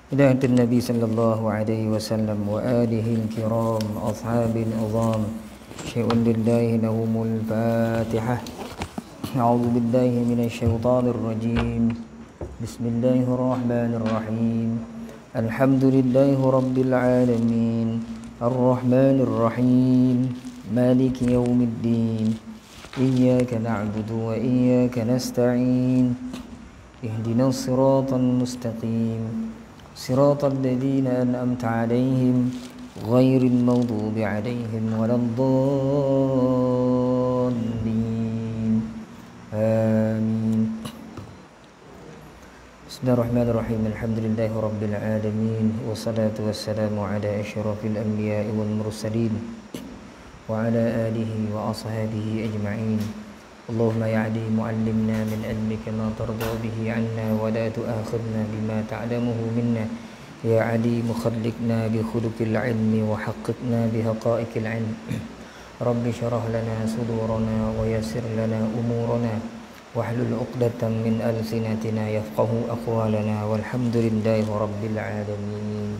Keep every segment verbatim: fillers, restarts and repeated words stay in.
هداية النبي صلى الله عليه وسلم وآله الكرام أصحاب العظام شيء لله لهم الفاتحة. أعوذ بالله من الشيطان الرجيم. بسم الله الرحمن الرحيم. الحمد لله رب العالمين الرحمن الرحيم مالك يوم الدين إياك نعبد وإياك نستعين اهدنا الصراط المستقيم صراط الذين أنعمت عليهم غير المغضوب عليهم ولا الضالين آمين. بسم الله الرحمن الرحيم. الحمد لله رب العالمين والصلاة والسلام على أشرف الأنبياء والمرسلين وعلى آله وأصحابه أجمعين. اللهم يا عليم علمنا من علمك ما ترضى به عنا ولا تؤاخذنا بما تعلمه منا. يا عليم خلقنا بخلق العلم وحققنا بحقائق العلم. رب اشرح لنا صدورنا ويسر لنا أمورنا واحلل عقدة من ألسنتنا يفقه أقوالنا والحمد لله رب العالمين.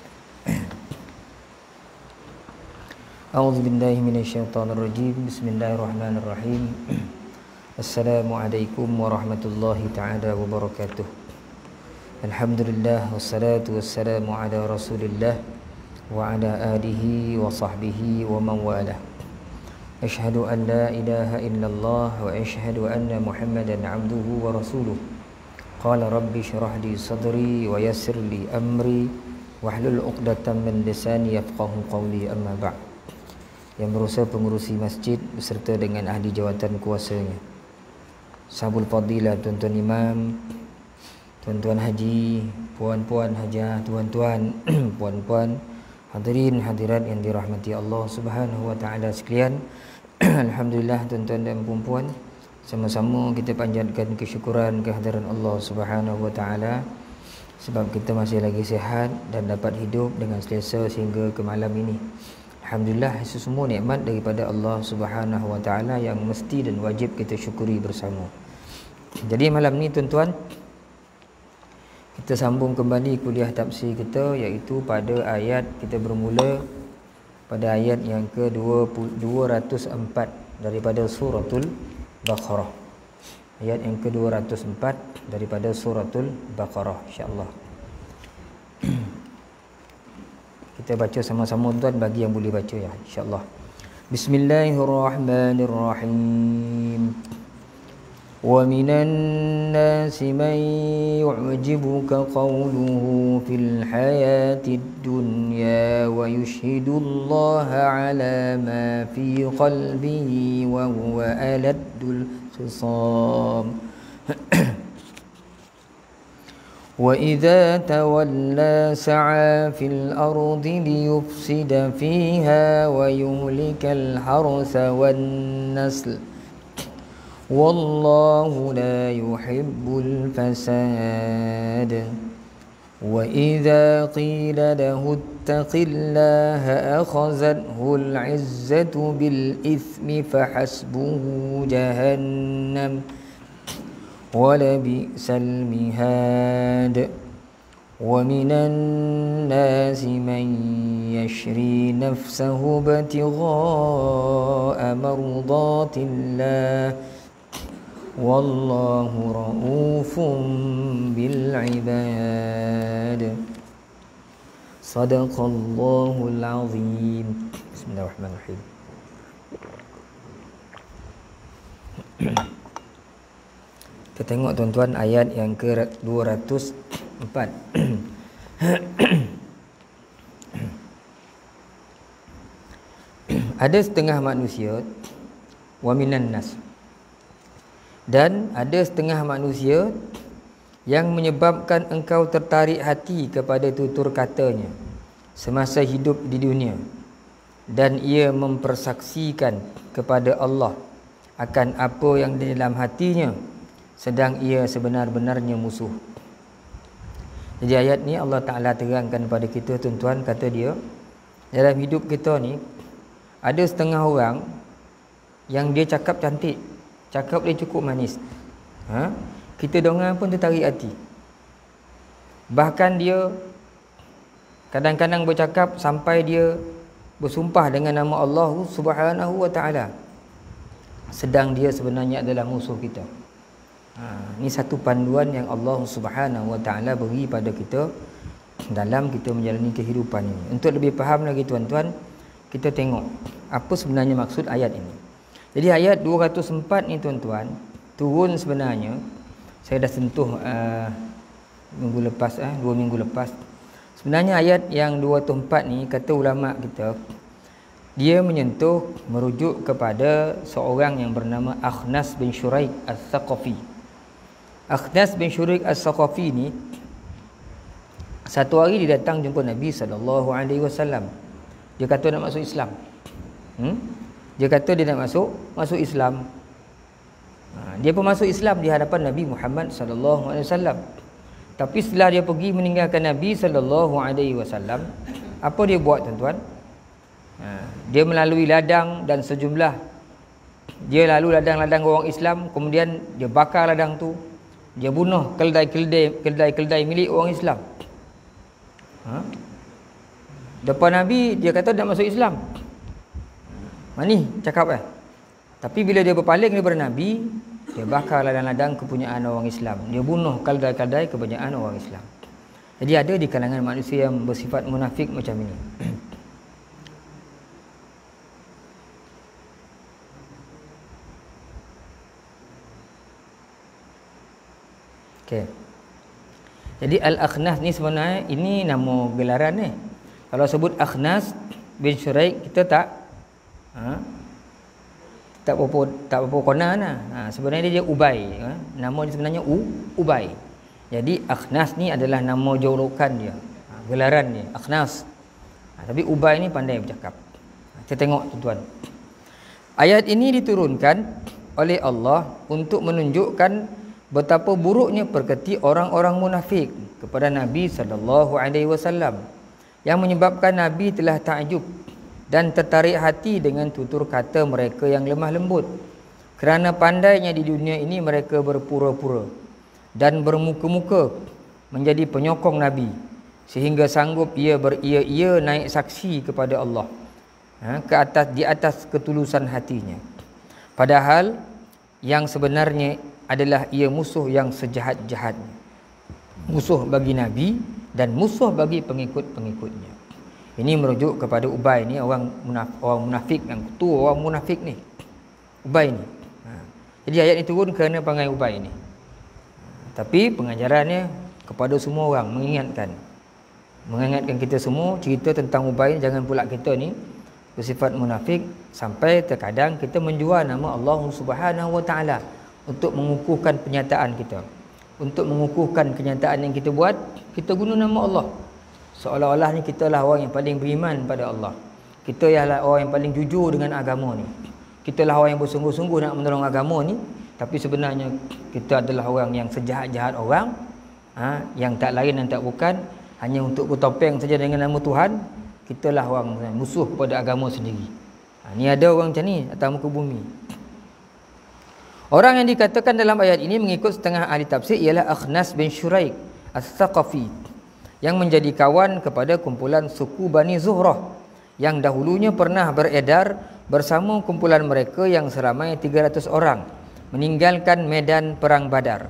أعوذ بالله من الشيطان الرجيم. بسم الله الرحمن الرحيم. Assalamualaikum warahmatullahi ta'ala wabarakatuh. Alhamdulillah wassalatu wassalamu ala rasulillah wa ala alihi wa sahbihi wa man walah. Ashhadu an la ilaha illallah wa ashhadu anna Muhammadan abduhu wa rasuluh. Qala rabbi shrah li sadri wa yassir li amri wahlul 'uqdatam min lisani yafqahu qawli, amma ba'd. Yang berusaha pengurusi masjid beserta dengan ahli jawatan kuasanya, Sabul Fadilah, tuan-tuan imam, tuan-tuan haji, puan-puan hajah, tuan-tuan, puan-puan, hadirin hadirat yang dirahmati Allah Subhanahu wa taala sekalian. Alhamdulillah tuan-tuan dan puan-puan, sama-sama kita panjatkan kesyukuran kehadiran Allah Subhanahu wa taala sebab kita masih lagi sihat dan dapat hidup dengan selesa sehingga ke malam ini. Alhamdulillah, itu semua nikmat daripada Allah Subhanahu wa taala yang mesti dan wajib kita syukuri bersama. Jadi malam ni tuan-tuan, kita sambung kembali kuliah tafsir kita, iaitu pada ayat, kita bermula pada ayat yang ke dua ratus empat daripada suratul Baqarah. Ayat yang ke dua ratus empat daripada suratul Baqarah, insya-Allah. Kita baca sama-sama tuan, bagi yang boleh baca ya, insya-Allah. Bismillahirrahmanirrahim. Wa minan nasi man yu'jibuka qawluhu fil hayatid dunya wa yushhidullaha ala ma fi qalbihi wa huwa aladdul khisam. وَإِذَا تَوَلَّى سَعَى فِي الْأَرْضِ لِيُفْسِدَ فِيهَا وَيُهْلِكَ الْحَرْثَ وَالنَّسْلَ وَاللَّهُ لَا يُحِبُّ الْفَسَادَ وَإِذَا قِيلَ لَهُ اتَّقِ اللَّهَ أَخَذَتْهُ الْعِزَّةُ بِالْإِثْمِ فَحَسْبُهُ جَهَنَّمُ وَلَبِئْسَ الْمِهَادُ وَمِنَ النَّاسِ مَنْ يَشْرِي نَفْسَهُ ابْتِغَاءَ مَرْضَاتِ اللَّهِ وَاللَّهُ رَءُوفٌ بِالْعِبَادِ. صدق الله العظيم. بسم الله الرحمن الرحيم. Kita tengok tuan-tuan ayat yang ke dua ratus empat. Ada setengah manusia, wa minan nas, dan ada setengah manusia yang menyebabkan engkau tertarik hati kepada tutur katanya semasa hidup di dunia, dan ia mempersaksikan kepada Allah akan apa yang di dalam hatinya, sedang ia sebenar-benarnya musuh. Jadi ayat ni Allah Ta'ala terangkan kepada kita tuan-tuan, kata dia, dalam hidup kita ni ada setengah orang yang dia cakap cantik, cakap dia cukup manis, ha? Kita dengar pun tertarik hati. Bahkan dia Kadang-kadang bercakap sampai dia bersumpah dengan nama Allah Subhanahu wa taala, sedang dia sebenarnya adalah musuh kita. Ha, ini satu panduan yang Allah Subhanahu wa taala beri pada kita dalam kita menjalani kehidupan ini. Untuk lebih faham lagi tuan-tuan, kita tengok apa sebenarnya maksud ayat ini. Jadi ayat dua ratus empat ni tuan-tuan turun sebenarnya, saya dah sentuh uh, minggu lepas, eh, dua minggu lepas. Sebenarnya ayat yang dua ratus empat ni, kata ulama kita, dia menyentuh, merujuk kepada seorang yang bernama Akhnas bin Syuraik As-Saqafi. Akhnas bin Syuraik As-Saqafi ni satu hari dia datang jumpa Nabi sallallahu alaihi wasallam. Dia kata nak masuk Islam. Hmm? Dia kata dia nak masuk masuk Islam. Ha, dia pun masuk Islam di hadapan Nabi Muhammad sallallahu alaihi wasallam. Tapi setelah dia pergi meninggalkan Nabi sallallahu alaihi wasallam, apa dia buat tuan-tuan? Ha, dia melalui ladang dan sejumlah, dia lalu ladang-ladang orang Islam, kemudian dia bakar ladang tu, dia bunuh keldai-keldai keldai-keldai milik orang Islam. Ha? Depan Nabi dia kata nak masuk Islam. Mani cakap eh. Tapi bila dia berpaling daripada Nabi, dia bakar ladang-ladang kepunyaan orang Islam, dia bunuh keldai-keldai kepunyaan orang Islam. Jadi ada di kalangan manusia yang bersifat munafik macam ini. Okey. Jadi Al-Akhnas ni sebenarnya ini nama gelaran ni. Kalau sebut Akhnas bin Syuraik, kita tak ha? tak apa tak apa kona nah. Ha, sebenarnya dia Ubay, ha? Nama dia sebenarnya U, Ubay. Jadi Akhnas ni adalah nama julukan dia, ha, gelaran dia Akhnas. Ha, tapi Ubay ni pandai bercakap. Ha, kita tengok tuan-tuan. Ayat ini diturunkan oleh Allah untuk menunjukkan betapa buruknya perketi orang-orang munafik kepada Nabi sallallahu alaihi wasallam, yang menyebabkan Nabi telah takjub dan tertarik hati dengan tutur kata mereka yang lemah lembut. Kerana pandainya di dunia ini mereka berpura-pura dan bermuka-muka menjadi penyokong Nabi, sehingga sanggup ia beria-ia naik saksi kepada Allah, ha, ke atas di atas ketulusan hatinya. Padahal yang sebenarnya adalah ia musuh yang sejahat-jahatnya, musuh bagi Nabi dan musuh bagi pengikut-pengikutnya. Ini merujuk kepada Ubay ni, orang munafik, orang munafik yang ketua orang munafik ni, Ubay ni. Ha. Jadi ayat ini turun kerana perangai Ubay ni. Ha. Tapi pengajarannya kepada semua orang, mengingatkan, mengingatkan kita semua cerita tentang Ubay ni, jangan pula kita ni bersifat munafik sampai terkadang kita menjual nama Allah Subhanahu wa taala untuk mengukuhkan penyataan kita, untuk mengukuhkan kenyataan yang kita buat, kita guna nama Allah. Seolah-olah ni kita lah orang yang paling beriman pada Allah, kita ialah orang yang paling jujur dengan agama ni, kita lah orang yang bersungguh-sungguh nak menolong agama ni. Tapi sebenarnya kita adalah orang yang sejahat-jahat orang, ha, yang tak lain dan tak bukan, hanya untuk bertopeng saja dengan nama Tuhan. Kita lah orang musuh pada agama sendiri. Ha, ni ada orang macam ni atas muka bumi. Orang yang dikatakan dalam ayat ini mengikut setengah ahli tafsir ialah Akhnas bin Syuraik As-Saqafi, yang menjadi kawan kepada kumpulan suku Bani Zuhrah yang dahulunya pernah beredar bersama kumpulan mereka yang seramai tiga ratus orang meninggalkan medan perang Badar.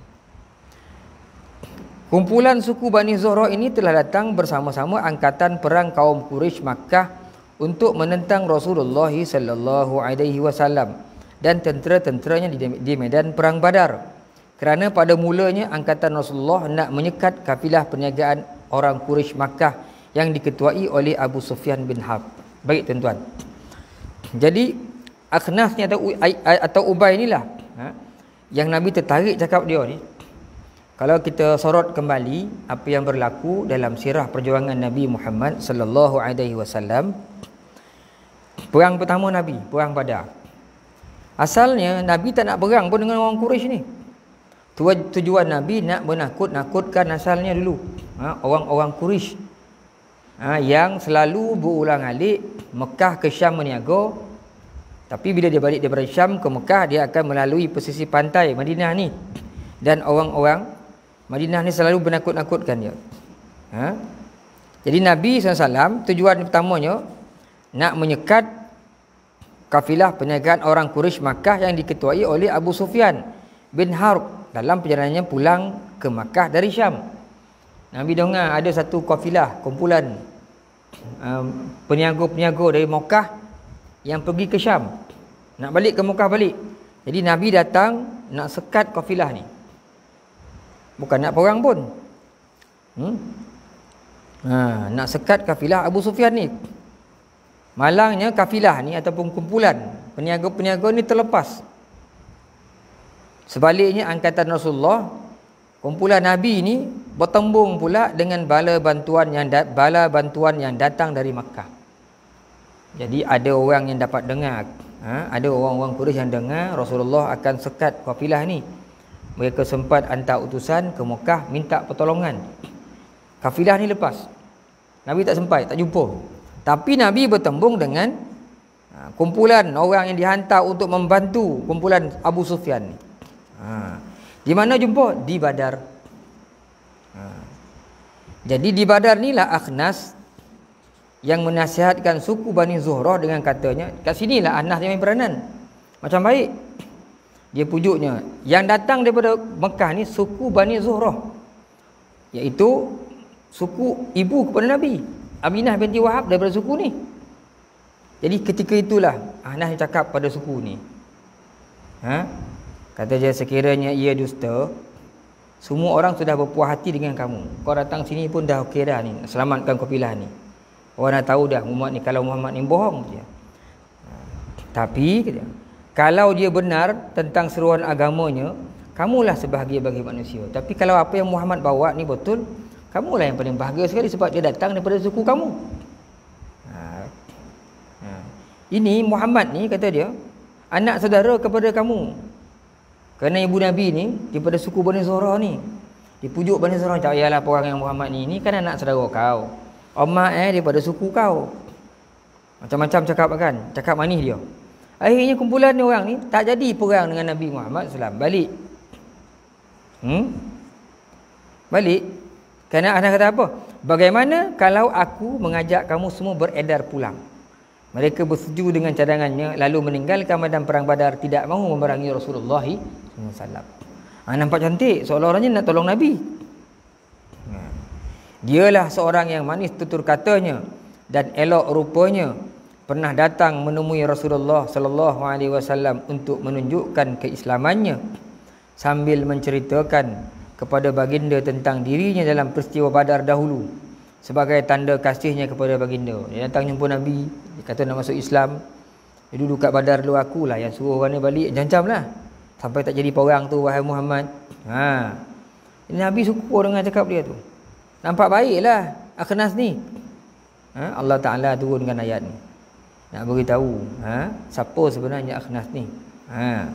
Kumpulan suku Bani Zuhrah ini telah datang bersama-sama angkatan perang kaum Quraisy Makkah untuk menentang Rasulullah sallallahu alaihi wasallam dan tentera-tenteranya di, di medan perang Badar. Kerana pada mulanya angkatan Rasulullah nak menyekat kafilah perniagaan orang Quraisy Makkah yang diketuai oleh Abu Sufyan bin Harb. Baik tuan-tuan. Jadi Akhnas ni atau atau Ubay inilah, ha, yang Nabi tertarik cakap dia ni. Kalau kita sorot kembali apa yang berlaku dalam sirah perjuangan Nabi Muhammad sallallahu alaihi wasallam, perang pertama Nabi, perang Badar. Asalnya Nabi tak nak perang pun dengan orang Quraisy ni. Tujuan Nabi nak menakut-nakutkan asalnya dulu, ha, orang-orang Quraisy, ha, yang selalu berulang-alik Mekah ke Syam meniaga. Tapi bila dia balik daripada Syam ke Mekah, dia akan melalui pesisir pantai Madinah ni, dan orang-orang Madinah ni selalu menakut-nakutkan dia, ha? Jadi Nabi sallallahu alaihi wasallam tujuan pertamanya nak menyekat kafilah perniagaan orang Quraisy Makkah yang diketuai oleh Abu Sufyan bin Harb dalam perjalanannya pulang ke Makkah dari Syam. Nabi dengar ada satu kafilah kumpulan um, peniaga-peniaga dari Makkah yang pergi ke Syam, nak balik ke Makkah balik. Jadi Nabi datang nak sekat kafilah ni, bukan nak perang pun. hmm? Ha, nak sekat kafilah Abu Sufyan ni. Malangnya kafilah ni ataupun kumpulan peniaga-peniaga ni terlepas. Sebaliknya angkatan Rasulullah, kumpulan Nabi ni bertembung pula dengan bala bantuan yang da- bala bantuan yang datang dari Makkah. Jadi ada orang yang dapat dengar, ha, ada orang-orang Quraisy yang dengar Rasulullah akan sekat kafilah ni. Mereka sempat hantar utusan ke Makkah minta pertolongan. Kafilah ni lepas. Nabi tak sempat, tak jumpa. Tapi Nabi bertembung dengan ha, kumpulan orang yang dihantar untuk membantu kumpulan Abu Sufyan ni. Ha. Di mana jumpa? Di Badar. Ha. Jadi di Badar ni lah Akhnas yang menasihatkan suku Bani Zuhrah dengan katanya, kat sinilah Akhnas yang main peranan. Macam baik. Dia pujuknya, yang datang daripada Mekah ni suku Bani Zuhrah, iaitu suku ibu kepada Nabi, Aminah binti Wahab daripada suku ni. Jadi ketika itulah Akhnas cakap pada suku ni, ha? Kata dia, sekiranya ia dusta, semua orang sudah berpuas hati dengan kamu. Kau datang sini pun dah okey dah ni, selamatkan kafilah ni. Orang dah tahu dah Muhammad ni, kalau Muhammad ni bohong dia. Tapi kata, kalau dia benar tentang seruan agamanya, kamulah sebahagia bagi manusia. Tapi kalau apa yang Muhammad bawa ni betul, kamulah yang paling bahagia sekali sebab dia datang daripada suku kamu. Ha. Ha. Ini Muhammad ni, kata dia, anak saudara kepada kamu. Kerana ibu Nabi ni daripada suku Bani Zuhrah ni. Dipujuk Bani Zuhrah, tak payahlah orang yang Muhammad ni, ni kan anak saudara kau. Omah eh daripada suku kau. Macam-macam cakap kan, cakap manis dia. Akhirnya kumpulan ni orang ni tak jadi perang dengan Nabi Muhammad sallallahu alaihi wasallam. Balik. Hmm? Balik. Kerana Anas kata apa? Bagaimana kalau aku mengajak kamu semua beredar pulang? Mereka bersetuju dengan cadangannya, lalu meninggalkan medan perang Badar, tidak mahu memerangi Rasulullah sallallahu alaihi wasallam. Ha, nampak cantik, seolah-olahnya nak tolong Nabi. Ha. Dialah seorang yang manis tutur katanya dan elok rupanya, pernah datang menemui Rasulullah sallallahu alaihi wasallam untuk menunjukkan keislamannya sambil menceritakan kepada baginda tentang dirinya dalam peristiwa Badar dahulu sebagai tanda kasihnya kepada baginda. Dia datang jumpa Nabi, dia kata nak masuk Islam. Dia duduk kat Badar dulu, akulah yang suruh orang ni balik, jancamlah sampai tak jadi perang tu wahai Muhammad. Ha. Nabi syukur dengan cakap dia tu. Nampak baiklah Akhnas ni. Ha? Allah Taala turunkan ayat ni nak beritahu, ha, siapa sebenarnya Akhnas ni. Ha.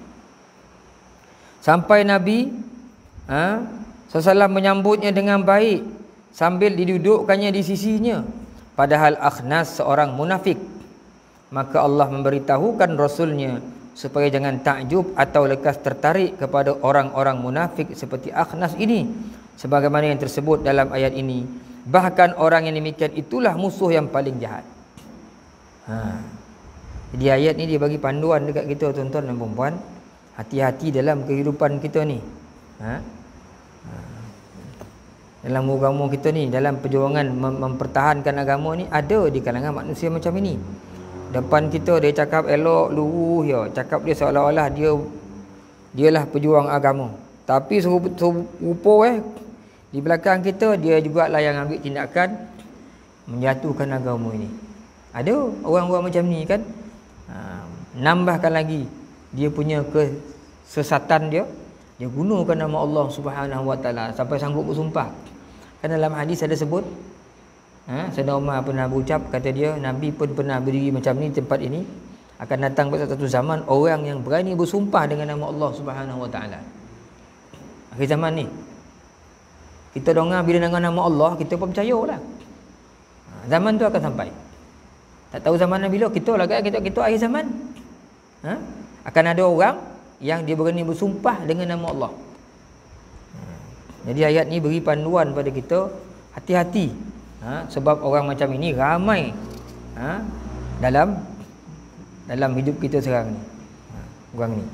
Sampai Nabi, ha, sallallahu alaihi wasallam menyambutnya dengan baik sambil didudukkannya di sisinya, padahal Akhnas seorang munafik. Maka Allah memberitahukan Rasulnya supaya jangan takjub atau lekas tertarik kepada orang-orang munafik seperti Akhnas ini, sebagaimana yang tersebut dalam ayat ini. Bahkan orang yang demikian itulah musuh yang paling jahat. Ha. Jadi ayat ni dia bagi panduan dekat kita, tuan-tuan dan puan-puan. Hati-hati dalam kehidupan kita ni. Ha? Ha. Dalam agama kita ni, dalam perjuangan mem- mempertahankan agama ni, ada di kalangan manusia macam ini. Depan kita dia cakap elok, luruh ya, cakap dia seolah-olah dia dialah pejuang agama. Tapi serupa eh di belakang kita dia jugalah yang ambil tindakan menjatuhkan agama ini. Ada orang-orang macam ni kan. Ha, nambahkan lagi dia punya kesesatan dia, dia gunakan nama Allah Subhanahu Wa Taala sampai sanggup bersumpah. Kan dalam hadis ada sebut, ha, Sayyidina Umar pernah berucap, kata dia, Nabi pun pernah berdiri macam ni tempat ini, akan datang pada satu zaman orang yang berani bersumpah dengan nama Allah Subhanahu Wa Taala. Akhir zaman ni kita dengar bila dengar nama Allah, kita pun percayalah. Ha, zaman tu akan sampai. Tak tahu zaman bila, kita lah kan, kita kita akhir zaman. Ha? Akan ada orang yang dia berani bersumpah dengan nama Allah. Ha. Jadi ayat ni beri panduan pada kita, hati-hati Ha, sebab orang macam ini ramai ha, dalam dalam hidup kita sekarang ni. Ha, orang ni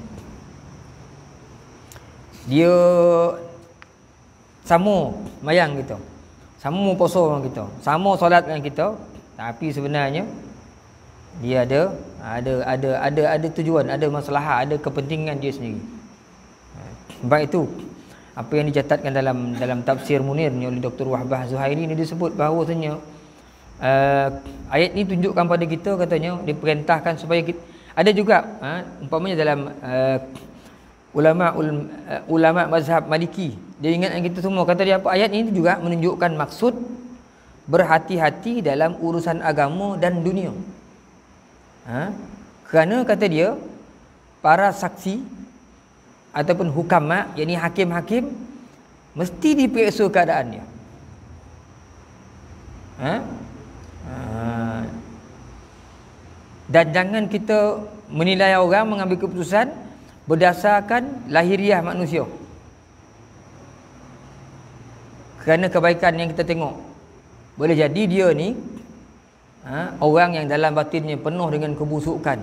dia sama mayang kita, sama puasa dengan kita, sama solat dengan kita, tapi sebenarnya dia ada ada ada ada ada tujuan, ada masalah, ada kepentingan dia sendiri. Sebab itu apa yang dicatatkan dalam dalam tafsir Munir ni oleh Doktor Wahbah Zuhairi ni disebut bahawasanya uh, ayat ni tunjukkan pada kita, katanya diperintahkan supaya kita, ada juga ha, umpamanya dalam uh, ulama ul, uh, ulama mazhab Maliki, dia ingatkan kita semua, kata dia apa, ayat ini juga menunjukkan maksud berhati-hati dalam urusan agama dan dunia. Ha? Kerana kata dia para saksi ataupun hukama, yakni hakim-hakim, mesti diperiksa keadaannya. Ha? Ha. Dan jangan kita menilai orang, mengambil keputusan berdasarkan lahiriah manusia, kerana kebaikan yang kita tengok. Boleh jadi dia ni ha, orang yang dalam batinnya penuh dengan kebusukan.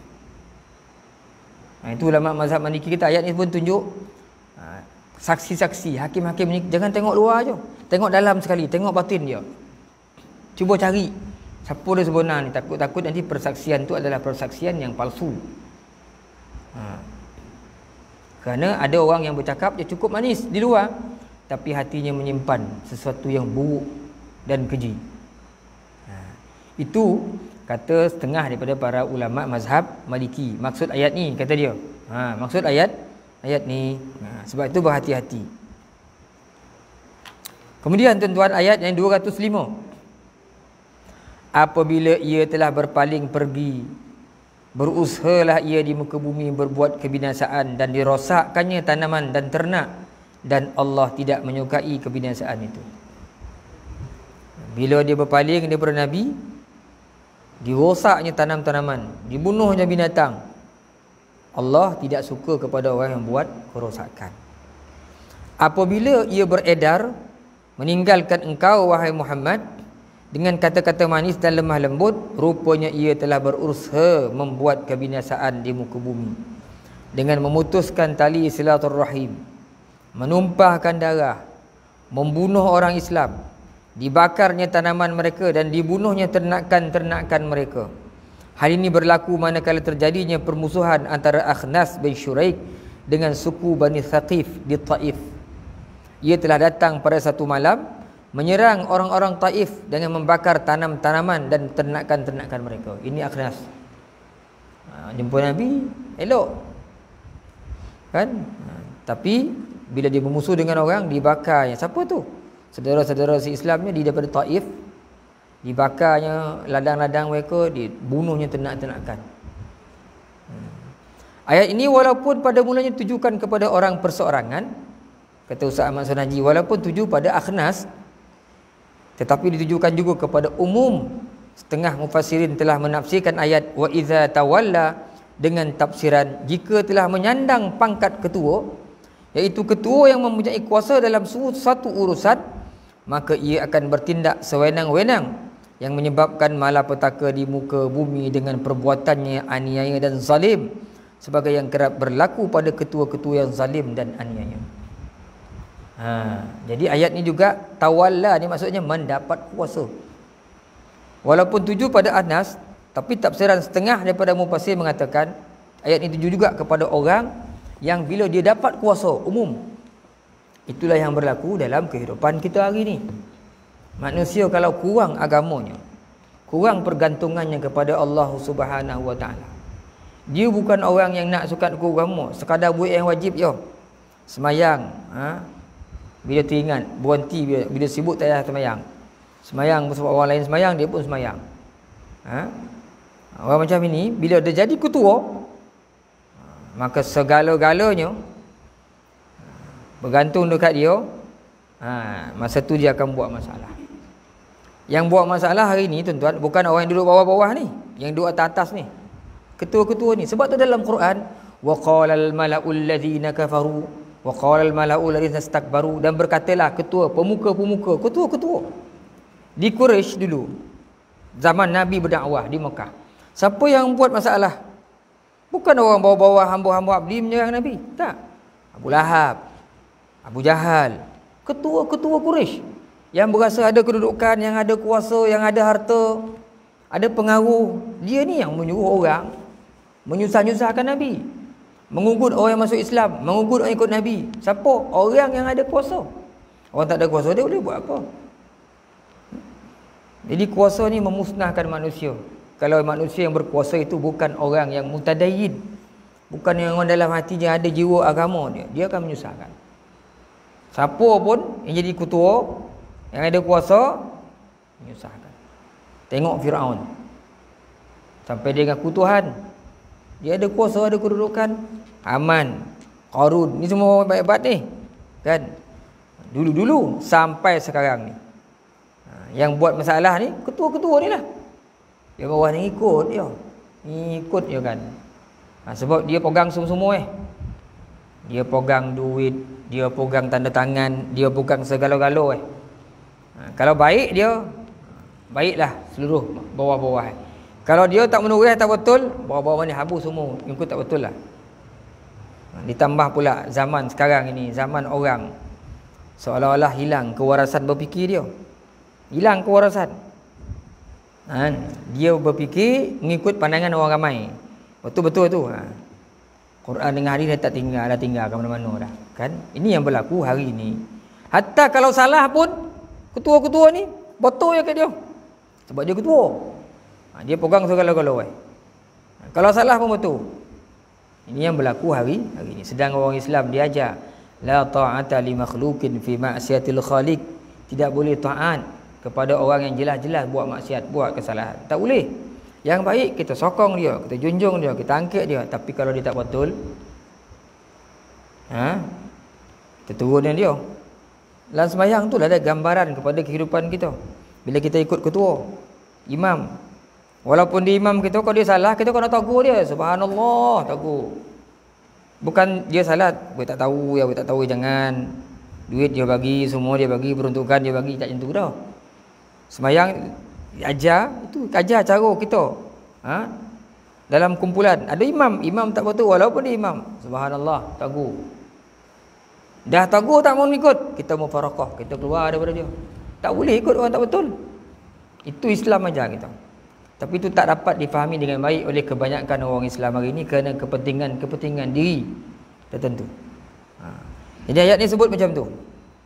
Ha, itu ulama mazhab Maliki kita. Ayat ni pun tunjuk ha, saksi-saksi, hakim-hakim ni jangan tengok luar je, tengok dalam sekali, tengok batin dia. Cuba cari siapa dia sebenar ni. Takut-takut nanti persaksian tu adalah persaksian yang palsu. Ha. Kerana ada orang yang bercakap dia cukup manis di luar, tapi hatinya menyimpan sesuatu yang buruk dan keji. Ha. Itu kata setengah daripada para ulama mazhab Maliki. Maksud ayat ni, kata dia. Ha, maksud ayat ayat ni. Ha, sebab itu berhati-hati. Kemudian tuan-tuan, ayat yang dua ratus lima. Apabila ia telah berpaling pergi, berusahalah ia di muka bumi berbuat kebinasaan dan dirosakkannya tanaman dan ternak, dan Allah tidak menyukai kebinasaan itu. Bila dia berpaling daripada Nabi, dirosaknya tanam-tanaman, dibunuhnya binatang, Allah tidak suka kepada orang yang buat kerosakan. Apabila ia beredar meninggalkan engkau wahai Muhammad dengan kata-kata manis dan lemah lembut, rupanya ia telah berusaha membuat kebinasaan di muka bumi dengan memutuskan tali silaturrahim, menumpahkan darah, membunuh orang Islam, dibakarnya tanaman mereka dan dibunuhnya ternakan-ternakan mereka. Hal ini berlaku manakala terjadinya permusuhan antara Akhnas bin Syuraik dengan suku Bani Thaqif di Taif. Ia telah datang pada satu malam, menyerang orang-orang Taif dengan membakar tanam-tanaman dan ternakan-ternakan mereka. Ini Akhnas. Ha, jumpa Nabi, elok. Kan? Ha, tapi bila dia bermusuh dengan orang, dibakarnya. Siapa tu? Saudara-saudara si-Islamnya di daripada Taif, dibakarnya ladang-ladang mereka, dibunuhnya ternak-ternakan. Hmm. Ayat ini walaupun pada mulanya tujukan kepada orang perseorangan, kata Ustaz Ahmad Sunaji, walaupun tuju pada Akhnas, tetapi ditujukan juga kepada umum. Setengah mufassirin telah menafsirkan ayat wa idza tawalla dengan tafsiran jika telah menyandang pangkat ketua, iaitu ketua yang mempunyai kuasa dalam suatu urusan, maka ia akan bertindak sewenang-wenang yang menyebabkan malapetaka di muka bumi dengan perbuatannya aniaya dan zalim, sebagai yang kerap berlaku pada ketua-ketua yang zalim dan aniaya. Ha, jadi ayat ni juga tawalla ni maksudnya mendapat kuasa. Walaupun tuju pada Anas, tapi tafsiran setengah daripada mufassir mengatakan ayat ini tuju juga kepada orang yang bila dia dapat kuasa umum. Itulah yang berlaku dalam kehidupan kita hari ni. Manusia kalau kurang agamanya, kurang pergantungannya kepada Allah Subhanahu Wa Taala, dia bukan orang yang nak sukat agama, sekadar buat yang wajib je. Semayang, ha? Bila teringat, berhenti bila, bila sibuk tak payah semayang. Semayang sebab orang lain semayang, dia pun semayang. Ha? Orang macam ini, bila dia jadi ketua, maka segala-galanya bergantung dekat dia. Ha, masa tu dia akan buat masalah. Yang buat masalah hari ni tuan-tuan, bukan orang yang duduk bawah-bawah ni, yang duduk atas-atas ni, ketua-ketua ni. Sebab tu dalam Quran, wa qalal mala'ul ladzina kafaru wa qalal mala'ul ladzina istakbaru, dan berkatalah ketua, pemuka-pemuka, ketua-ketua. Di Quraisy dulu, zaman Nabi berdakwah di Mekah, siapa yang buat masalah? Bukan orang bawah-bawah hamba-hamba abdi menyerang Nabi. Tak. Abu Lahab, Abu Jahal, ketua-ketua Quraisy yang berasa ada kedudukan, yang ada kuasa, yang ada harta, ada pengaruh. Dia ni yang menyuruh orang menyusah-nyusahkan Nabi, mengugut orang yang masuk Islam, mengugut orang ikut Nabi. Siapa? Orang yang ada kuasa. Orang tak ada kuasa, dia boleh buat apa? Jadi kuasa ni memusnahkan manusia. Kalau manusia yang berkuasa itu bukan orang yang mutadayyin, bukan yang orang dalam hatinya ada jiwa agama dia, dia akan menyusahkan. Siapa pun yang jadi ketua, yang ada kuasa, menyusahkan. Tengok Firaun, sampai dia ngaku Tuhan, dia ada kuasa, ada kedudukan. Haman, Qarun, ni semua orang baik-baik ni, kan? Dulu-dulu sampai sekarang ni, yang buat masalah ni ketua-ketua ni lah. Yang bawah ni ikut dia, ikut dia kan. Ha, sebab dia pegang semua-semua eh. Dia pegang duit, dia pegang tanda tangan, dia pegang segala-gala eh. Ha, kalau baik dia, baiklah seluruh bawah-bawah. Eh. Kalau dia tak menurut, tak betul, bawah-bawah ni habis semua, ikut tak betul lah. Ha, ditambah pula zaman sekarang ini, zaman orang seolah-olah hilang kewarasan berfikir dia. Hilang kewarasan. Ha, dia berfikir mengikut pandangan orang ramai. Betul-betul tu. Ha. Quran dengan hadis dah tak tinggal, dah tinggal ke mana-mana dah. Kan? Ini yang berlaku hari ini. Hatta kalau salah pun ketua-ketua ni betul ya kat dia. Sebab dia ketua. Ha, dia pegang segala-galanya. Ha, kalau salah pun betul. Ini yang berlaku hari hari ini. Sedang orang Islam diajar la ta'ata li makhluqin fi ma'siyatil khaliq. Tidak boleh taat kepada orang yang jelas-jelas buat maksiat, buat kesalahan. Tak boleh. Yang baik kita sokong dia, kita junjung dia, kita angkat dia. Tapi kalau dia tak betul, ha, kita turunin dia. Dalam sembahyang tu lah ada gambaran kepada kehidupan kita. Bila kita ikut ketua, imam, walaupun dia imam kita, kalau dia salah, kita kena tegur dia. Subhanallah, tegur. Bukan dia salah, boleh tak tahu ya, boleh tak tahu jangan. Duit dia bagi, semua dia bagi, peruntukan dia bagi, tak macam tu dah. Sembahyang ajar, itu ajar cara kita. Ha? Dalam kumpulan ada imam, imam tak betul walaupun dia imam. Subhanallah, tegur. Dah tegur tak mau ikut, kita mufarakah, kita keluar daripada dia. Tak boleh ikut orang tak betul. Itu Islam ajar kita. Tapi itu tak dapat difahami dengan baik oleh kebanyakan orang Islam hari ini kerana kepentingan-kepentingan diri tertentu. Ha. Jadi ayat ni sebut macam tu.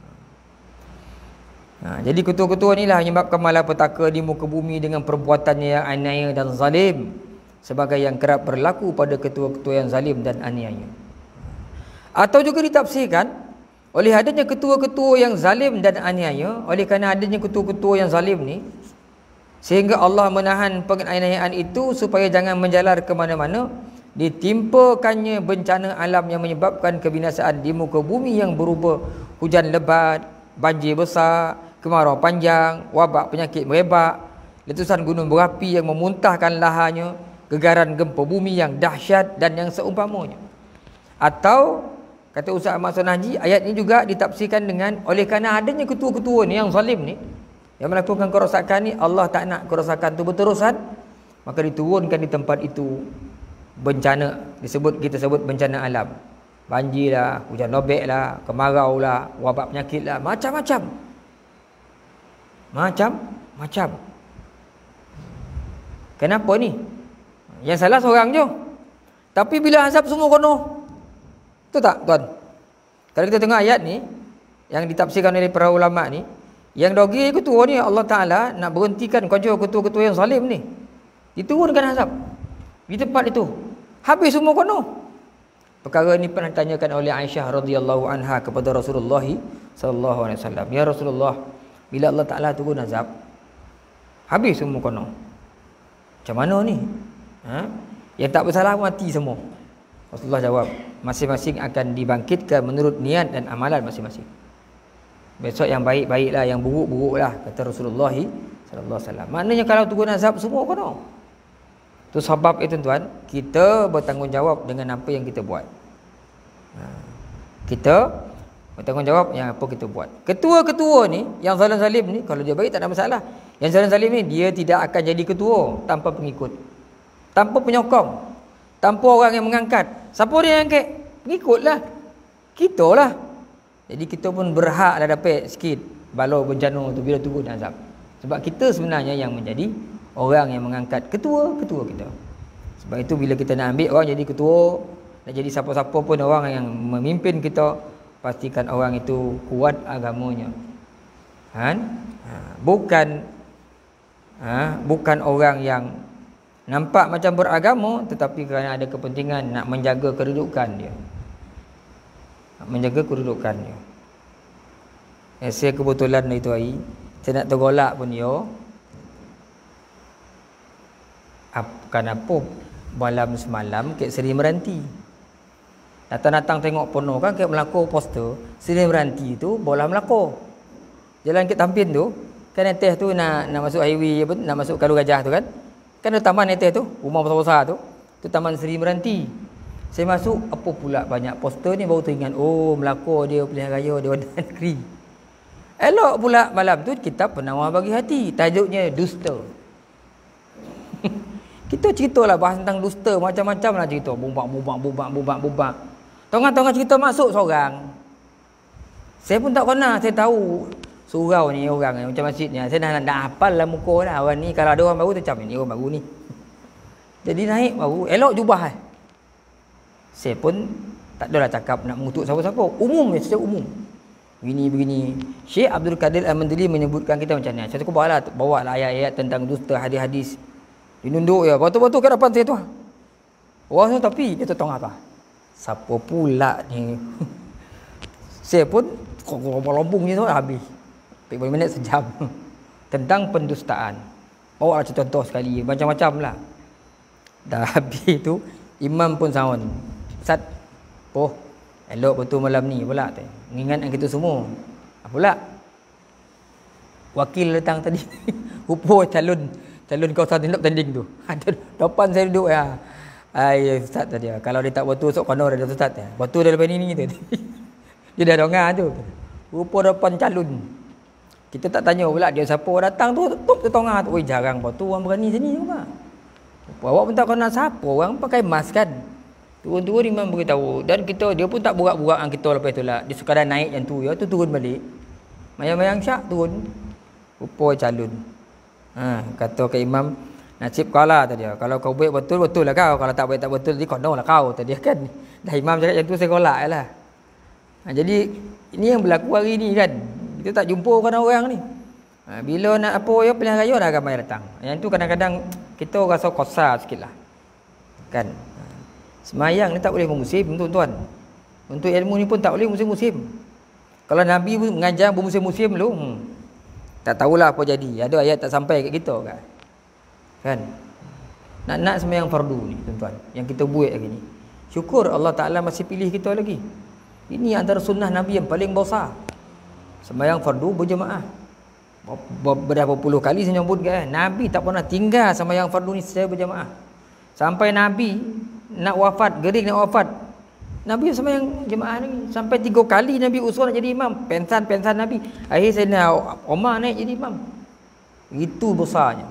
Ha, jadi ketua-ketua inilah menyebabkan malapetaka di muka bumi dengan perbuatannya yang aniaya dan zalim, sebagai yang kerap berlaku pada ketua-ketua yang zalim dan aniaya. Atau juga ditafsirkan oleh adanya ketua-ketua yang zalim dan aniaya, oleh kerana adanya ketua-ketua yang zalim ni, sehingga Allah menahan penganiayaan itu supaya jangan menjalar ke mana-mana, ditimpakannya bencana alam yang menyebabkan kebinasaan di muka bumi yang berupa hujan lebat, banjir besar, kemarau panjang, wabak penyakit merebak, letusan gunung berapi yang memuntahkan lahannya, gegaran gempa bumi yang dahsyat dan yang seumpamanya. Atau kata Ustaz Ahmad Sonaji, ayat ini juga ditafsirkan dengan oleh kerana adanya ketua-ketua ni yang zalim ni, yang melakukan kerosakan ni, Allah tak nak kerosakan tu berterusan, maka diturunkan di tempat itu bencana, disebut kita sebut bencana alam. Banjir lah, hujan lobek lah, kemarau lah, wabak penyakit lah, macam-macam. Macam-macam. Kenapa ni? Yang salah seorang je. Tapi bila azab semua kono. Betul tak tuan? Kalau kita tengok ayat ni yang ditafsirkan oleh para ulama ni, yang dogi ketua ni Allah Ta'ala nak berhentikan kerja ketua-ketua yang zalim ni. Diturunkan azab di tempat itu. Habis semua kono. Perkara ini pernah ditanyakan oleh Aisyah radhiyallahu anha kepada Rasulullah sallallahu alaihi wasallam. Ya Rasulullah, bila Allah Ta'ala turun azab, habis semua kono. Macam mana ni? Ha? Yang tak bersalah mati semua. Rasulullah jawab, masing-masing akan dibangkitkan menurut niat dan amalan masing-masing. Besok yang baik-baiklah, yang buruk-buruklah, kata Rasulullah sallallahu alaihi wasallam. Maknanya kalau turun azab semua kono. Itu sebab itu tuan, kita bertanggungjawab dengan apa yang kita buat. Ha. Kita Bertanggungjawab yang apa kita buat. Ketua-ketua ni, yang zalim-zalim ni, kalau dia baik tak ada masalah. Yang zalim-zalim ni, dia tidak akan jadi ketua tanpa pengikut, tanpa penyokong, tanpa orang yang mengangkat. Siapa dia yang angkat? Pengikutlah. Kita lah. Jadi kita pun berhak dah dapat sikit balau bencana tu bila turun azab. Sebab kita sebenarnya yang menjadi orang yang mengangkat ketua-ketua kita. Sebab itu bila kita nak ambil orang jadi ketua, nak jadi siapa-siapa pun orang yang memimpin kita, pastikan orang itu kuat agamanya. Kan? Ha, bukan ha, bukan orang yang nampak macam beragama tetapi kerana ada kepentingan nak menjaga kedudukan dia. Nak menjaga kedudukan dia. Eh, saya kebetulan itu hari saya nak tergolak pun dia. Kan apa malam semalam Kek Seri Meranti. Datang-datang tengok porno kan, Kek melakor poster Seri Meranti tu bola melakor. Jalan Kek Tampin tu kan atas tu nak nak masuk highway apa nak masuk Kalu Gajah tu kan. Kan ada taman atas tu, rumah besar-besar tu. Tu Taman Seri Meranti. Saya masuk, apa pula banyak poster ni, baru teringat, oh melakor dia pilihan raya dia Dewan Negeri. Elok pula malam tu kitab Penawar Bagi Hati, tajuknya Dusta. Kita ceritalah bahas tentang dusta, macam-macam lah cerita. Bubak, bubak, bubak, bubak, bubak. Tengah-tengah cerita masuk seorang. Saya pun tak pernah, saya tahu surau ni orang ni, macam masjidnya. Saya dah nak hafal lah muka dah. Orang ni, kalau ada orang baru tu macam ni, orang baru ni. Jadi naik baru, elok jubah eh. Saya pun tak adalah cakap nak mengutuk siapa-siapa. Umum je, secara umum. Begini-begini. Syekh Abdul Qadir Al-Mandali menyebutkan kita macam ni. Saya tu bawa lah, bawa lah ayat-ayat tentang dusta, hadis-hadis. Dia nunduk ya, batu-batu ke depan saya tu. Orang tu tapi dia tengah apa? Siapa pula ni? Saya pun lompong je tu habis. tiga puluh minit sejam. Tentang pendustaan. Bawa lah contoh sekali, macam-macam lah. Dah habis tu, imam pun sound. Ustaz, oh, elok betul malam ni pula tu. Mengingatkan kita semua. Apa pula? Wakil datang tadi. Rupa calon calon kawasan tindak tanding tu. Ada depan saya duduk ya. Ai ustaz tadi. Kalau dia tak betul sok kono ada ustaz ya. Betul dia lepas ni ni tu. Dia dah dengar tu. Rupa depan calon. Kita tak tanya pula dia siapa datang tu, tutup tu tengah tu. Oi jarang betul orang berani sini juga. Awak pun tak kenal siapa, orang pakai mask kan. Turun-turun imam beritahu. Dan kita, dia pun tak burak-burak dengan kita lepas tu lah. Dia sekadar naik yang tu, ya tu turun balik. Mayang-mayang syak turun. Rupa calon. Ha, kata ke imam, nasib kau lah tadi. Kalau kau baik betul, betul lah kau. Kalau tak baik tak betul, jadi kau lah kau tadi kan. Dah imam cakap yang tu, saya kolak lah. Ha, jadi, ini yang berlaku hari ni kan. Kita tak jumpa orang-orang ni. Ha, bila nak apa ya pilihan raya dah ramai datang. Yang tu kadang-kadang kita rasa kosa sikit lah. Kan. Ha, semayang ni tak boleh bermusim tuan-tuan. Untuk ilmu ni pun tak boleh musim-musim. Kalau Nabi mengajar bermusim-musim dulu, hmm, tak tahulah apa jadi. Ada ayat tak sampai kat kita kan. Kan. Nak-nak semayang fardu ni tuan-tuan. Yang kita buat lagi ni. Syukur Allah Ta'ala masih pilih kita lagi. Ini antara sunnah Nabi yang paling besar. Semayang fardu berjemaah. Berapa puluh kali saya nyebut kan. Nabi tak pernah tinggal semayang fardu ni secara berjemaah. Sampai Nabi nak wafat, gering nak wafat, Nabi semayang jemaah lagi. Sampai tiga kali Nabi usul nak jadi imam. Pensan-pensan Nabi. Akhir saya nak Omar naik jadi imam. Itu besarnya.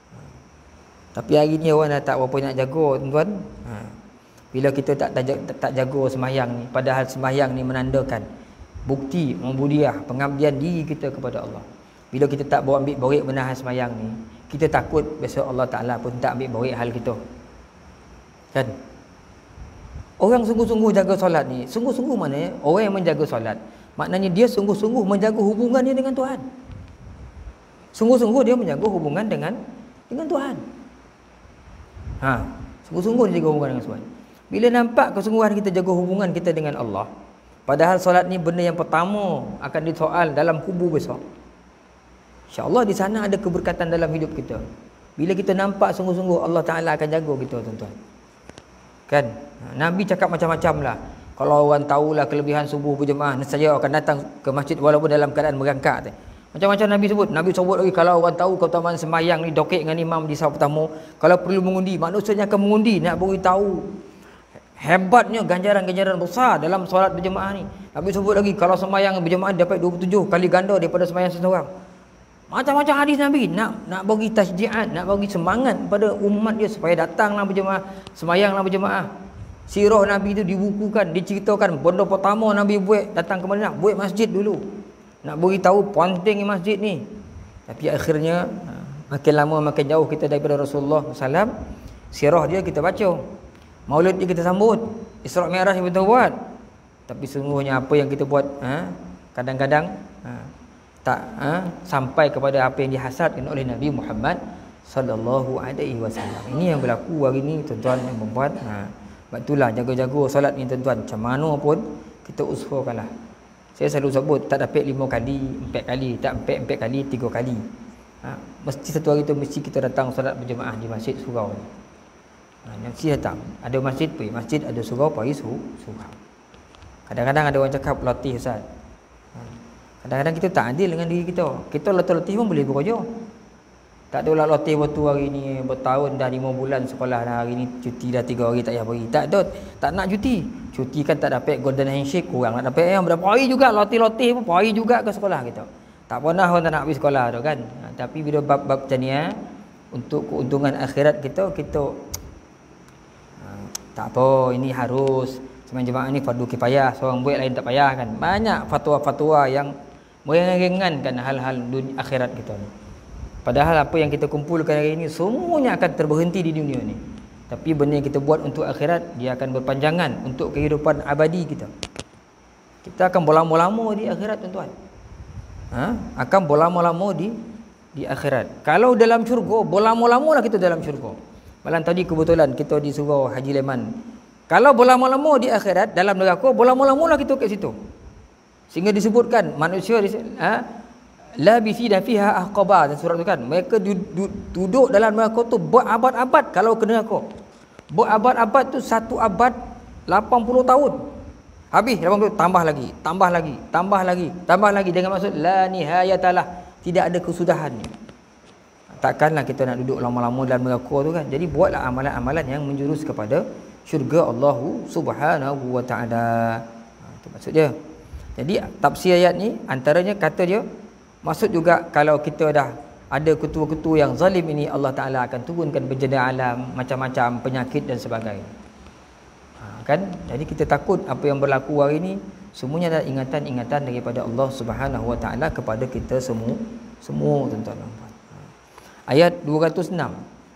Tapi hari ni orang dah tak berapa nak jaga tuan-tuan. Ha. Bila kita tak, tak, tak, tak jaga semayang ni. Padahal semayang ni menandakan bukti, membudiah, pengabdian diri kita kepada Allah. Bila kita tak bawa ambil borek menahan semayang ni, kita takut besok Allah Ta'ala pun tak ambil borek hal kita. Kan? Orang sungguh-sungguh jaga solat ni, sungguh-sungguh maknanya orang yang menjaga solat, maknanya dia sungguh-sungguh menjaga hubungannya dengan Tuhan. Sungguh-sungguh dia menjaga hubungan dengan dengan Tuhan. Ha, sungguh-sungguh dia jaga hubungan dengan Tuhan. Bila nampak kesungguhan kita jaga hubungan kita dengan Allah, padahal solat ni benda yang pertama akan disoal dalam kubur besok. InsyaAllah di sana ada keberkatan dalam hidup kita. Bila kita nampak sungguh-sungguh Allah Ta'ala akan jaga kita tuan-tuan. Kan? Nabi cakap macam-macam lah. Kalau orang tahulah kelebihan subuh berjemaah, nescaya akan datang ke masjid walaupun dalam keadaan merangkak. Macam-macam Nabi sebut. Nabi sebut lagi kalau orang tahu keutamaan sembahyang ni dokek dengan imam di sahur pertama, kalau perlu mengundi, manusianya akan mengundi nak beritahu Hebatnya ganjaran-ganjaran besar dalam solat berjemaah ni. Nabi sebut lagi kalau sembahyang berjemaah dapat dua puluh tujuh kali ganda daripada sembahyang seseorang. Macam-macam hadis Nabi nak nak bagi tasjiat, nak bagi semangat pada umat dia supaya datanglah berjemaah, sembahyanglah berjemaah. Sirah Nabi itu dibukukan, diceritakan benda pertama Nabi buat datang ke Madinah, buat masjid dulu. Nak beritahu penting masjid ni. Tapi akhirnya makin lama makin jauh kita daripada Rasulullah sallallahu alaihi wasallam. Sirah dia kita baca, maulid dia kita sambut, Isra' Mi'raj kita buat. Tapi sungguhnya apa yang kita buat ha, kadang-kadang ha, tak ha, sampai kepada apa yang dihasratkan oleh Nabi Muhammad sallallahu alaihi wasallam. Ini yang berlaku hari ni tuan-tuan yang membuat ha, sebab itulah jaga-jaga solat ni tuan-tuan. Macam mana pun kita usahakanlah. Saya selalu sebut tak dapat lima kali, empat kali, tak empat empat kali, tiga kali. Ha, mesti satu hari tu mesti kita datang solat berjemaah di masjid surau ni. Ha, mesti datang. Ada masjid pergi masjid, ada surau pergi surau. Kadang-kadang ada orang cakap latih Ustaz. Ha, kadang-kadang kita tak adil dengan diri kita. Kita latih-latih pun boleh bekerja. Tak ada lah latih waktu hari ni bertahun dah lima bulan sekolah dah, hari ni cuti dah tiga hari tak payah pergi. Tak ada, tak nak cuti. Cuti kan tak dapat golden handshake, kurang nak dapat yang berapa hari juga latih-latih pun hari juga ke sekolah kita. Tak pernah orang tak nak pergi sekolah tu kan. Ha, tapi bila bab-bab macam ni ha, untuk keuntungan akhirat kita, kita ha, tak apa, ini harus sembahyang jemaah ni fardu kifayah, seorang buat lain tak payah kan. Banyak fatwa-fatwa yang meringankan hal-hal dunia akhirat kita ni. Padahal apa yang kita kumpulkan hari ini semuanya akan terberhenti di dunia ni. Tapi benda yang kita buat untuk akhirat, dia akan berpanjangan untuk kehidupan abadi kita. Kita akan berlama-lama di akhirat tuan-tuan. Ha? Akan berlama-lama di di akhirat. Kalau dalam syurga, berlama-lama lah kita dalam syurga. Malam tadi kebetulan kita di surau Haji Leman. Kalau berlama-lama di akhirat, dalam neraka, berlama-lama lah kita kat situ. Sehingga disebutkan manusia ha? La bifida fiha ahqaba, dan surat tu kan, mereka duduk dalam neraka tu berabad-abad kalau ke neraka. Berabad-abad tu satu abad lapan puluh tahun. Habis lapan puluh, tambah lagi, tambah lagi, tambah lagi, tambah lagi dengan maksud la nihayatalah, tidak ada kesudahan. Takkanlah kita nak duduk lama-lama dalam neraka tu kan. Jadi buatlah amalan-amalan yang menjurus kepada syurga Allah Subhanahu wa taala. Itu maksud dia. Jadi tafsir ayat ni antaranya kata dia, maksud juga kalau kita dah ada ketua-ketua yang zalim ini, Allah Ta'ala akan turunkan bencana alam, macam-macam penyakit dan sebagainya. Ha, kan? Jadi kita takut apa yang berlaku hari ini semuanya adalah ingatan-ingatan daripada Allah Subhanahu Wa Ta'ala kepada kita semua, semua tuan-tuan. Ayat dua ratus enam.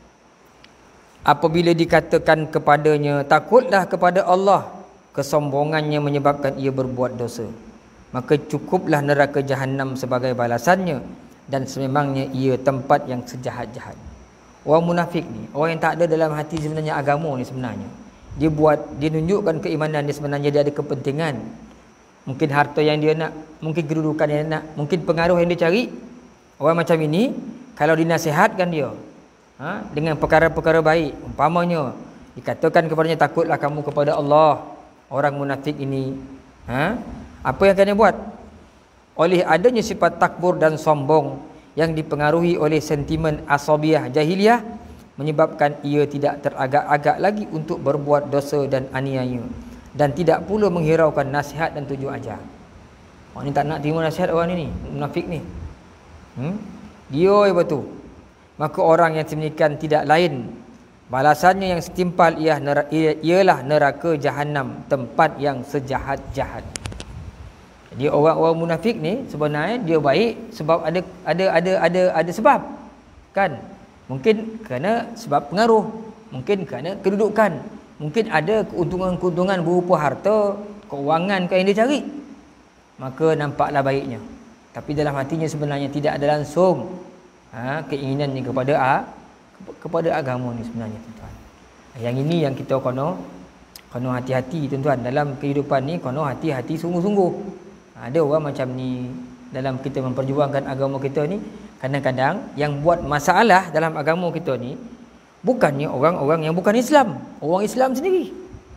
Apabila dikatakan kepadanya, takutlah kepada Allah, kesombongannya menyebabkan ia berbuat dosa, maka cukuplah neraka jahanam sebagai balasannya, dan sememangnya ia tempat yang sejahat-jahat. Orang munafik ni, orang yang tak ada dalam hati sebenarnya agama ni sebenarnya. Dia buat, dia tunjukkan keimanan dia, sebenarnya dia ada kepentingan. Mungkin harta yang dia nak, mungkin kedudukan yang dia nak, mungkin pengaruh yang dia cari. Orang macam ini, kalau dinasihatkan dia ha, dengan perkara-perkara baik, umpamanya dikatakan kepadanya, takutlah kamu kepada Allah, orang munafik ini ha, apa yang akan dia buat? Oleh adanya sifat takbur dan sombong yang dipengaruhi oleh sentimen asabiah jahiliah, menyebabkan ia tidak teragak-agak lagi untuk berbuat dosa dan aniaya, dan tidak pula menghiraukan nasihat dan tujuh ajar. Orang ni tak nak terima nasihat orang ni, munafik ni. Hmm? Dia betul. Maka orang yang demikian tidak lain balasannya yang setimpal ialah neraka jahanam, tempat yang sejahat-jahat. Dia orang-orang munafik ni sebenarnya dia baik sebab ada ada ada ada ada sebab. Kan? Mungkin kerana sebab pengaruh, mungkin kerana kedudukan, mungkin ada keuntungan-keuntungan berupa harta, keuangan yang dia cari. Maka nampaklah baiknya. Tapi dalam hatinya sebenarnya tidak ada langsung ha, keinginannya kepada a, kepada agama ni sebenarnya tuan-tuan. Yang ini yang kita kena kena hati-hati tuan-tuan dalam kehidupan ni, kena hati-hati sungguh-sungguh. Ada orang macam ni dalam kita memperjuangkan agama kita ni, kadang-kadang yang buat masalah dalam agama kita ni bukannya orang-orang yang bukan Islam, orang Islam sendiri.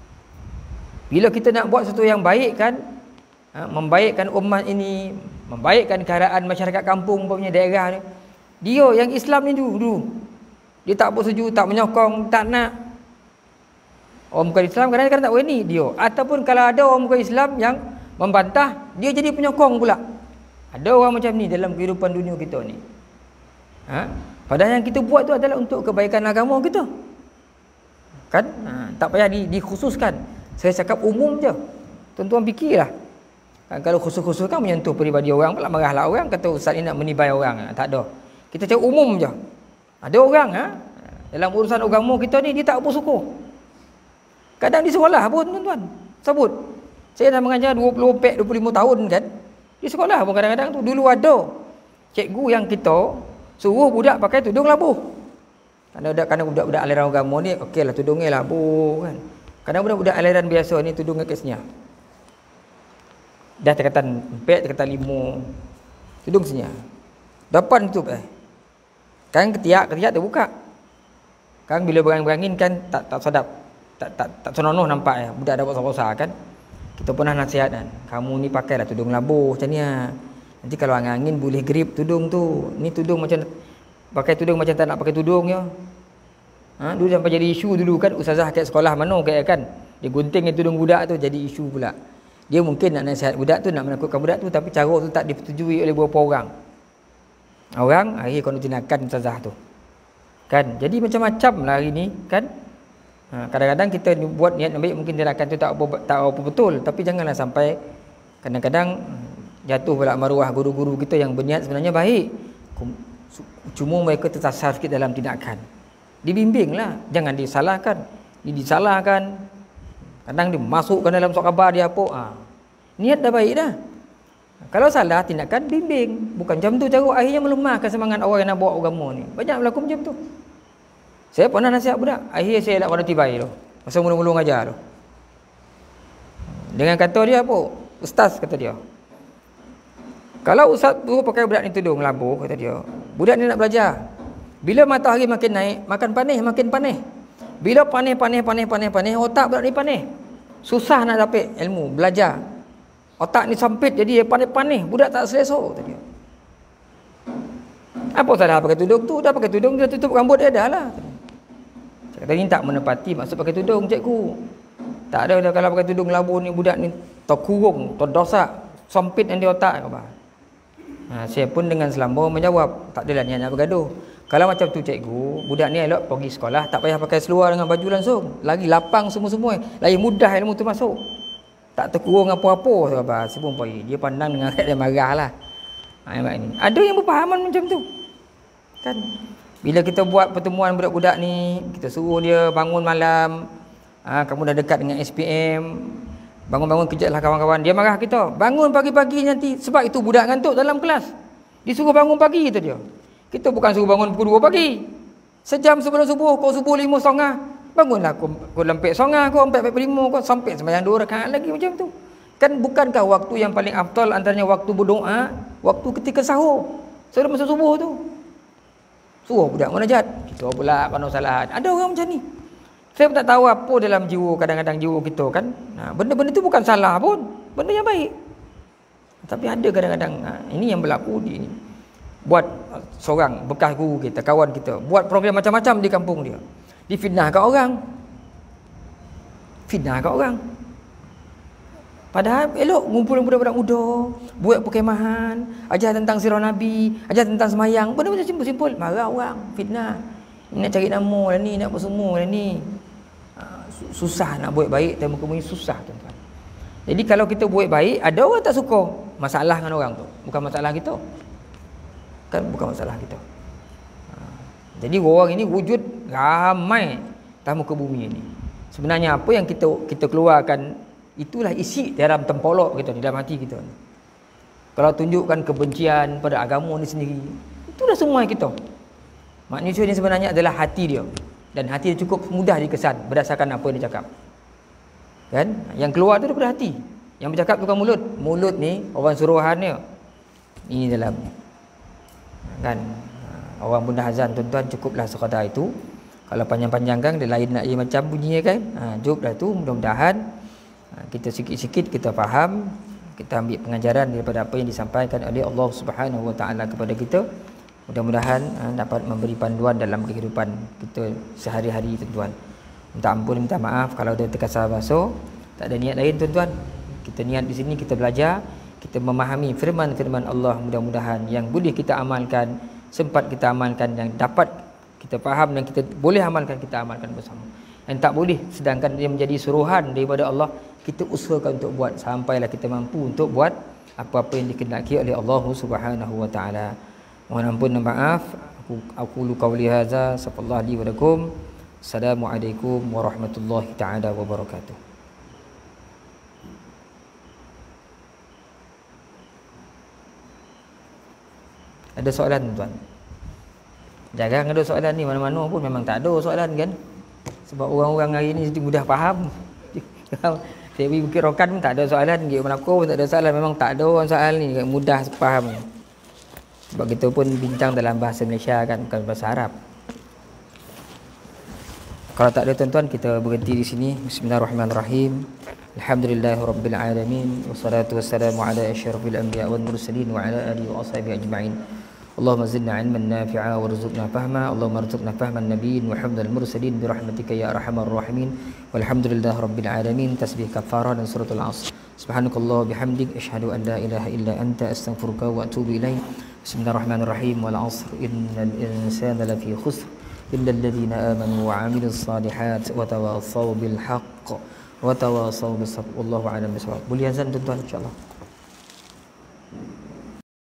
Bila kita nak buat sesuatu yang baik kan, ha, membaikkan umat ini, membaikkan keadaan masyarakat kampung punya daerah ni, dia yang Islam ni dulu, dulu dia tak bersetuju, tak menyokong, tak nak. Orang bukan Islam kadang-kadang tak berani dia. Ataupun kalau ada orang bukan Islam yang membantah, dia jadi penyokong pula. Ada orang macam ni dalam kehidupan dunia kita ni. Ha? Padahal yang kita buat tu adalah untuk kebaikan agama kita. Kan? Ha, tak payah di, dikhususkan. Saya cakap umum je. Tuan-tuan fikirlah. Ha, kalau khusus-khusus kan menyentuh peribadi orang, pula marahlah orang kata ustaz ni nak menibai orang. Ha, tak ada. Kita cakap umum je. Ada orang ha? Dalam urusan agama kita ni dia tak apa suka. Kadang di sekolah pun tuan-tuan sebut. Saya dah mengajar dua puluh empat dua puluh lima tahun kan. Di sekolah pun kadang-kadang tu dulu ada cikgu yang kita suruh budak pakai tudung labuh. Kadang budak kadang budak-budak aliran agama ni okeylah tudungnya labuh kan. Kadang budak-budak aliran biasa ni tudungnya kesnya. Dah terkatan empat, terkatan lima. Tudung senyap. Depan tutup eh. Kan ketiak, ketiak terbuka. Kan bila berangin-berangin kan tak tak sedap. Tak tak tak senonoh nampak ya. Budak dapat rosak-rosak kan. Kita pernah nasihat kan. Kamu ni pakailah tudung labuh macam ni ah. Nanti kalau angin-angin boleh grip tudung tu. Ni tudung macam pakai tudung macam tak nak pakai tudung ya. Ha, dulu sampai jadi isu dulu kan ustazah kat sekolah mana kayak kan. Dia gunting tudung budak tu jadi isu pula. Dia mungkin nak nasihat budak tu, nak menakutkan budak tu, tapi cara tu tak dipersetujui oleh beberapa orang. Orang akhirnya kena tindakan ustazah tu. Kan? Jadi macam-macam lah hari ni kan. Ha, kadang-kadang kita buat niat baik mungkin tindakan tu tak apa tak apa betul, tapi janganlah sampai kadang-kadang jatuh pula maruah guru-guru kita yang berniat sebenarnya baik. Cuma mereka tersasar sikit dalam tindakan. Dibimbinglah, jangan disalahkan. Dia disalahkan. Kadang dia masukkan dalam surat khabar dia apa. Ha. Niat dah baik dah. Kalau salah tindakan bimbing. Bukan macam tu cara akhirnya melemahkan semangat orang yang nak bawa agama ni. Banyak berlaku macam tu. Saya pernah nasihat budak. Akhirnya saya nak pada tibai tu. Masa mula-mula ngajar tu. Dengan kata dia apa? Ustaz kata dia. Kalau ustaz tu pakai budak ni tudung labuh kata dia. Budak ni nak belajar. Bila matahari makin naik, makan panih makin panih. Bila panih panih panih panih panih, otak budak ni panih. Susah nak dapat ilmu, belajar. Otak ni sempit jadi dia panih-panih, budak tak selesa kata dia. Apa salah pakai tudung tu? Dah pakai tudung dia tutup rambut dia dah lah. Kata ni tak menepati maksud pakai tudung cikgu. Tak ada dah kalau pakai tudung labuh ni budak ni terkurung, terdosak, sempit yang di otak apa. Ha, saya pun dengan selamba menjawab, tak adalah niat nak bergaduh. Kalau macam tu cikgu, budak ni elok pergi sekolah, tak payah pakai seluar dengan baju langsung. Lagi lapang semua-semua. Lagi mudah ilmu tu masuk. Tak terkurung apa-apa sahabat. Saya pun pergi. Dia pandang dengan dia marah lah. Ha, ini. Ada yang berpahaman macam tu. Kan? Bila kita buat pertemuan budak-budak ni, kita suruh dia bangun malam. Ha, kamu dah dekat dengan S P M. Bangun-bangun kejaplah kawan-kawan. Dia marah kita. Bangun pagi-pagi nanti. Sebab itu budak ngantuk dalam kelas. Disuruh bangun pagi tu dia. Kita bukan suruh bangun pukul dua pagi. Sejam sebelum subuh, kau subuh lima setengah. Bangunlah kau, kau lempek setengah, kau empat empat lima, kau sampai sembahyang dua rakaat lagi macam tu. Kan bukankah waktu yang paling afdal antaranya waktu berdoa, waktu ketika sahur. Sebelum masa subuh tu. Suruh budak munajat. Kita pula kena salah. Ada orang macam ni. Saya pun tak tahu apa dalam jiwa, kadang-kadang jiwa kita kan. Nah, benda-benda tu bukan salah pun. Benda yang baik. Tapi ada kadang-kadang, ha, ini yang berlaku di ini. Buat seorang bekas guru kita, kawan kita, buat program macam-macam di kampung dia. Difitnah kat orang. Fitnah kat orang. Padahal elok ngumpul budak-budak muda, buat perkemahan, ajar tentang sirah Nabi, ajar tentang semayang, benda-benda simpul-simpul. Marah orang, fitnah. Ini nak cari nama lah ni, nak apa semua lah ni. Susah nak buat baik, tapi muka-muka susah tuan-tuan. Jadi kalau kita buat baik, ada orang tak suka. Masalah dengan orang tu, bukan masalah kita. Kan bukan masalah kita. Jadi orang ini wujud ramai atas muka bumi ini. Sebenarnya apa yang kita kita keluarkan, itulah isi dalam tempolok kita, di dalam hati kita. Kalau tunjukkan kebencian pada agama ni sendiri, itulah semua kita. Manusia ni sebenarnya adalah hati dia. Dan hati dia cukup mudah dikesan berdasarkan apa yang dia cakap. Kan? Yang keluar tu daripada hati. Yang bercakap bukan mulut. Mulut ni orang suruhan dia. Ini dalam. Kan? Orang bunda azan tuan-tuan cukuplah sekadar itu. Kalau panjang-panjangkan dia lain nak macam bunyinya kan. Ha, cukuplah tu, mudah-mudahan ha, kita sikit-sikit kita faham, kita ambil pengajaran daripada apa yang disampaikan oleh Allah Subhanahu Wa Taala kepada kita. Mudah-mudahan ha, dapat memberi panduan dalam kehidupan kita sehari-hari tuan-tuan. Minta ampun, minta maaf kalau ada terkasar basuh. Tak ada niat lain tuan-tuan. Kita niat di sini kita belajar, kita memahami firman-firman Allah, mudah-mudahan yang boleh kita amalkan, sempat kita amalkan, yang dapat kita faham dan kita boleh amalkan, kita amalkan bersama. Yang tak boleh, sedangkan dia menjadi suruhan daripada Allah, kita usahakan untuk buat sampailah kita mampu untuk buat apa-apa yang dikehendaki oleh Allah Subhanahu wa taala. Mohon ampun dan maaf. Aku aqulu qauli hadza, sallallahu alaihi wa lakum. Assalamualaikum warahmatullahi taala wabarakatuh. Ada soalan tuan? Jarang ada soalan ni, mana-mana pun memang tak ada soalan kan. Sebab orang-orang hari ni mudah faham. Saya pergi Bukit Rokan pun tak ada soalan, pergi Melaka pun tak ada soalan, memang tak ada orang soal ni, mudah faham. Sebab kita pun bincang dalam bahasa Malaysia kan, bukan bahasa Arab. Kalau tak ada tuan-tuan, kita berhenti di sini. Bismillahirrahmanirrahim. Alhamdulillahirabbil alamin, wassalatu wassalamu ala asyrafil anbiya wal mursalin wa ala alihi wa ashabihi ajma'in. Allahumma zidna ilman nafi'a warzuqna fahma. Allahumma arzuqna fahman nabiyyin wa hamdal mursalin bi rahmatika ya arhamar rahimin. Walhamdulillahirabbil alamin. Tasbih kafarah dan suratul Asr. Subhanakallah bihamdik asyhadu an la ilaha illa anta astaghfiruka wa atubu ilaik. Bismillahirrahmanirrahim. Wal 'asr innal insana lafi khusr illa alladhina amanu wa 'amilus salihat wa tawassaw bil haqq wa tawassaw bis sabr. Wallahu a'lam bissawab. Boleh azan tuan-tuan insya-Allah.